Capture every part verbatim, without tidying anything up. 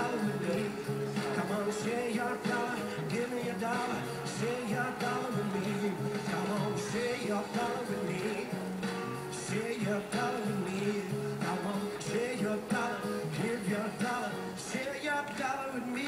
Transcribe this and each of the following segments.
dollar with me. Come on, share your dollar, give me a dollar. Share your dollar with me. Come on, share your dollar with me. Share your dollar with me. Come on, share your dollar, give your dollar. Share your dollar with me.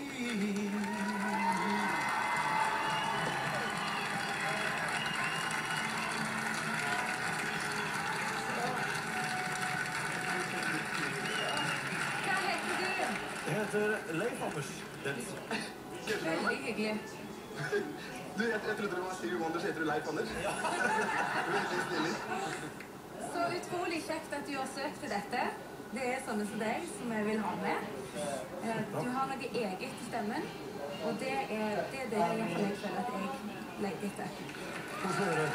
Jeg heter Leif Anders Densen. Veldig hyggelig. Du, jeg, jeg trodde det var Stevie Wonder, så heter du Leif Anders. Veldig stilig. Så utrolig kjekt at du har søkt til dette. Det er sånne som deg som jeg vil ha med. Du har noe eget i stemmen, og det er det, er det jeg føler at jeg legger etter. Hvordan er det?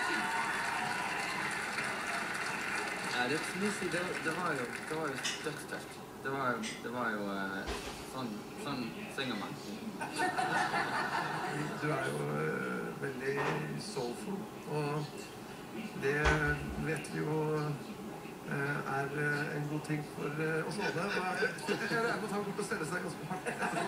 Ja, det, det, det var jo, det var jo dødstøft. Det var jo, det var jo sånn, sånn synger man. Du er jo uh, veldig soulful, og det vet vi jo uh, er uh, en god ting for uh, oss alle. Jeg regner med å ta bort og stelle seg ganske hardt etterpå.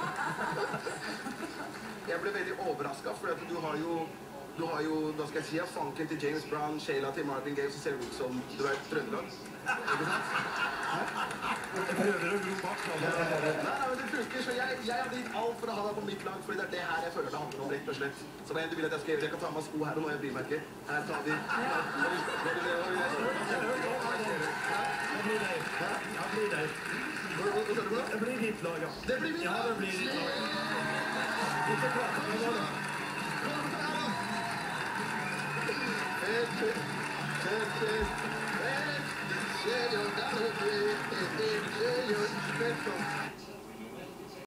Jeg ble veldig overrasket, for du har jo, du har jo, da skal jeg si, funken til James Brown, Sheila til Marvin Gaye, så ser det ut som du er Trøndelag. Ikke sant? Jeg prøver å gro bak. Nei, nei, men det funker, så jeg, jeg hadde gitt alt for å ha deg på mitt lag, fordi det er det her jeg føler det handler om, rett og slett. Så hva enn du vil at jeg skal gjøre, jeg kan ta med sko her og nå, jeg bryr meg ikke. Her tar vi... Det blir deg. Ja, det blir deg. Hva sa du bra? Det blir ditt lag, ja. Det blir mitt lag! Ja, det blir ditt lag. Ikke prate med meg, da. Fett, fett, fett, fett. Share your dollar with me, share your special.